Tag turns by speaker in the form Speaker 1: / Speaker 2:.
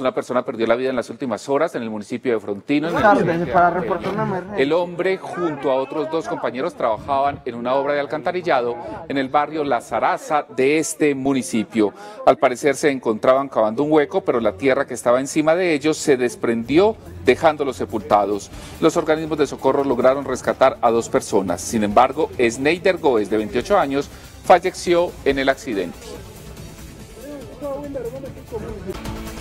Speaker 1: una persona perdió la vida en las últimas horas en el municipio de Frontino. El hombre junto a otros 2 compañeros trabajaban en una obra de alcantarillado en el barrio La Zaraza de este municipio. Al parecer se encontraban cavando un hueco, pero la tierra que estaba encima de ellos se desprendió, dejándolos sepultados. Los organismos de socorro lograron rescatar a 2 personas. Sin embargo, Sneider Góez, de 28 años, falleció en el accidente.